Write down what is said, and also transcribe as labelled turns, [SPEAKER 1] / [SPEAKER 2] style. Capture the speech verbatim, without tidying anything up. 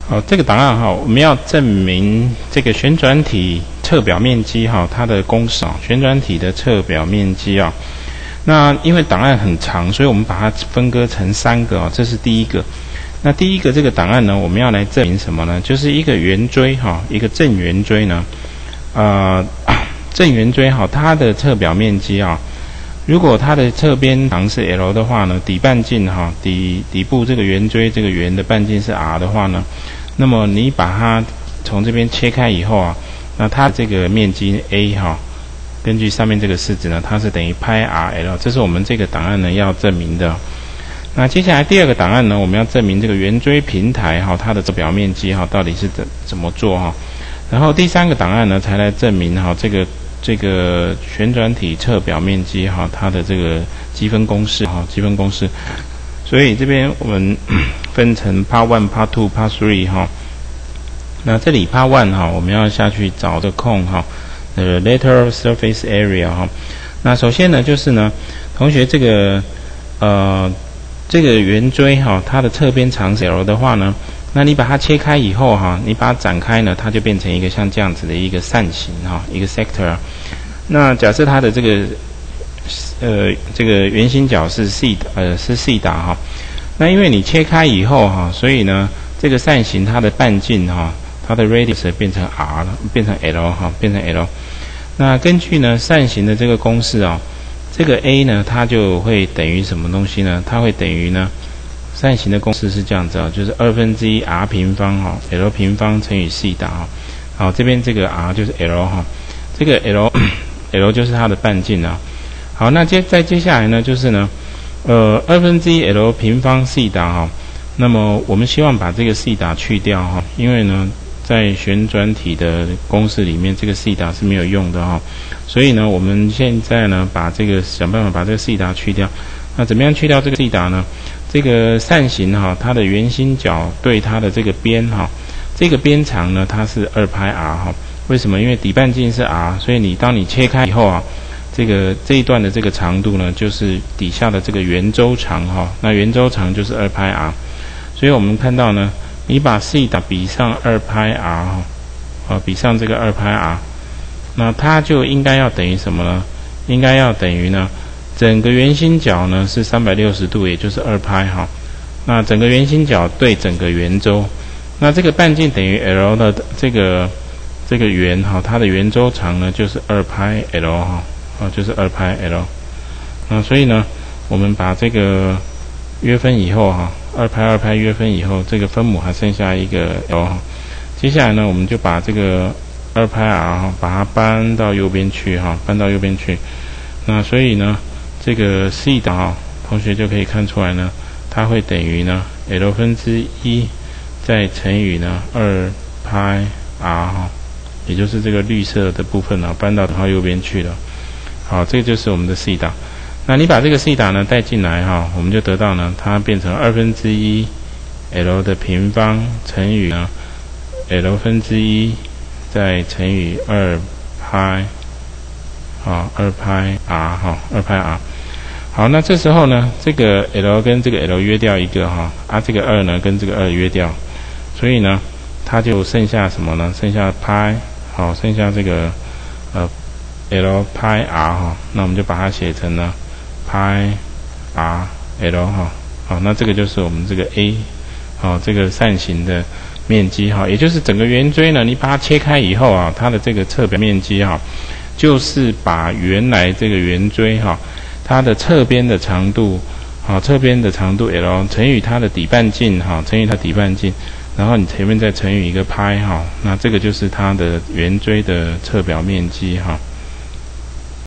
[SPEAKER 1] 好，这个档案哈，我们要证明这个旋转体侧表面积哈，它的公式啊，旋转体的侧表面积啊。那因为档案很长，所以我们把它分割成三个啊，这是第一个。那第一个这个档案呢，我们要来证明什么呢？就是一个圆锥哈，一个正圆锥呢，呃，正圆锥哈，它的侧表面积啊。如果它的侧边长是 L 的话呢，底半径哈，底底部这个圆锥这个圆的半径是 R 的话呢，那么你把它从这边切开以后啊，那它这个面积 A 哈，根据上面这个式子呢，它是等于派 R L， 这是我们这个档案呢要证明的。那接下来第二个档案呢，我们要证明这个圆锥平台哈，它的这表面积哈到底是怎怎么做哈。然后第三个档案呢，才来证明哈这个。这个旋转体侧表面积哈，它的这个积分公式哈，积分公式。所以这边我们分成 Part One、Part Two、Part Three 哈。那这里 Part One 哈，我们要下去找这空哈，呃 lateral surface area 哈。那首先呢，就是呢，同学这个呃这个圆锥哈，它的侧边长是 L 的话呢。那你把它切开以后哈，你把它展开呢，它就变成一个像这样子的一个扇形哈，一个 sector。那假设它的这个呃这个圆心角是 C 呃是 C 打哈，那因为你切开以后哈，所以呢这个扇形它的半径哈，它的 radius 变成 R 了，变成 L 哈，变成 L。那根据呢扇形的这个公式啊，这个 A 呢它就会等于什么东西呢？它会等于呢？扇形的公式是这样子啊，就是二分之一 r 平方哈 ，L 平方乘以 C 打哈。好，这边这个 r 就是 L 哈，这个 L L 就是它的半径啊。好，那接再接下来呢，就是呢，呃，二分之一 L 平方 C 打哈。那么我们希望把这个 C 打去掉哈，因为呢，在旋转体的公式里面，这个 C 打是没有用的哈。所以呢，我们现在呢，把这个想办法把这个 C 打去掉。那怎么样去掉这个 C 打呢？这个扇形哈，它的圆心角对它的这个边哈，这个边长呢，它是二派 r 哈。为什么？因为底半径是 r， 所以你当你切开以后啊，这个这一段的这个长度呢，就是底下的这个圆周长哈。那圆周长就是二派 r， 所以我们看到呢，你把 C 打比上二派 r 哈，啊，比上这个二派 r， 那它就应该要等于什么呢？应该要等于呢？整个圆心角呢是三百六十度，也就是二派哈。那整个圆心角对整个圆周，那这个半径等于 L 的这个这个圆哈，它的圆周长呢就是二派 L 哈，啊就是二派 L。那所以呢，我们把这个约分以后哈，二派二派约分以后，这个分母还剩下一个 L 哈。接下来呢，我们就把这个二派 R 哈，把它搬到右边去哈，搬到右边去。那所以呢。这个 C 打哈，同学就可以看出来呢，它会等于呢 L 分之一再乘以呢二派 R 哈，也就是这个绿色的部分呢搬到它右边去了。好，这个就是我们的 C 打。那你把这个 C 打呢带进来哈，我们就得到呢，它变成二分之一 L 的平方乘以呢 L 分之一再乘以二派。好，二派 r 哈，二派 r。好，那这时候呢，这个 L 跟这个 L 约掉一个哈，啊，这个二呢跟这个二约掉，所以呢，它就剩下什么呢？剩下派，好，剩下这个呃 L 派 r 哈，那我们就把它写成呢派 r L 哈，好，那这个就是我们这个 A， 好，这个扇形的面积哈，也就是整个圆锥呢，你把它切开以后啊，它的这个侧表面积哈。就是把原来这个圆锥哈，它的侧边的长度，好，侧边的长度 L 乘以它的底半径哈，乘以它底半径，然后你前面再乘以一个派哈，那这个就是它的圆锥的侧表面积哈。